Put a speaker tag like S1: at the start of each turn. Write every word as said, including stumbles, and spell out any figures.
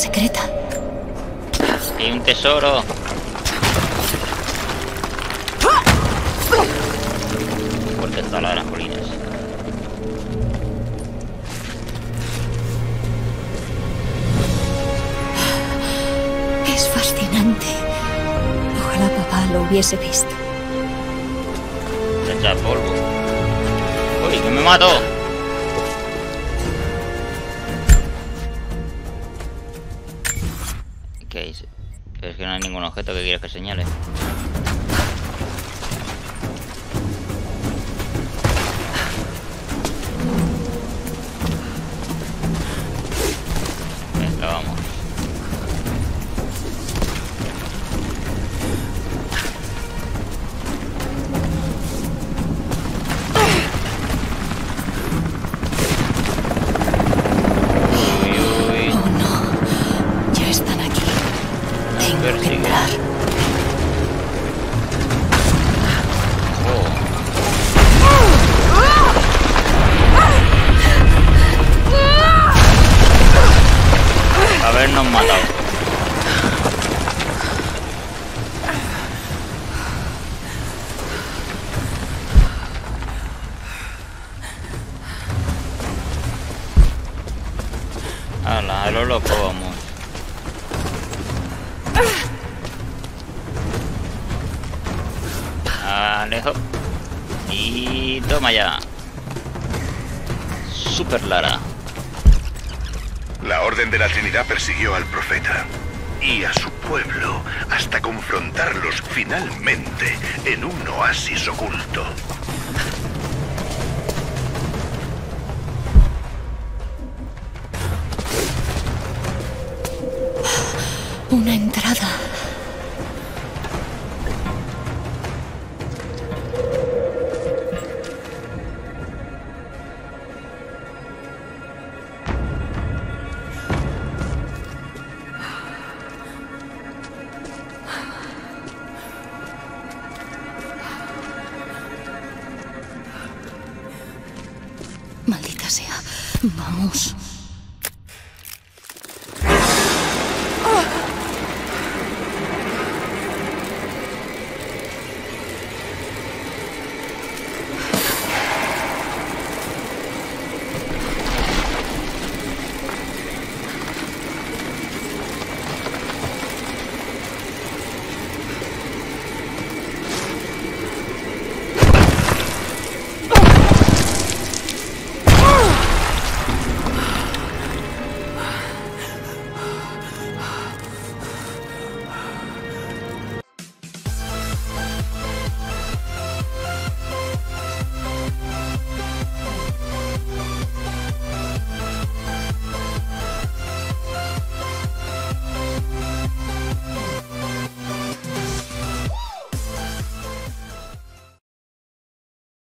S1: secreta.
S2: Hay un tesoro. Fuerte está la de las colinas.
S1: Es fascinante. Ojalá papá lo hubiese visto.
S2: Se echa polvo. ¡Uy, que me mato! ¿Qué es? Es que no hay ningún objeto que quieras que señale. Venga, vamos. Habernos matado. Ala, a lo loco vamos. Alejo. Y toma ya. Super Lara.
S3: La Orden de la Trinidad persiguió al profeta y a su pueblo hasta confrontarlos finalmente en un oasis oculto.
S1: Una entrada. Maldita sea. Vamos.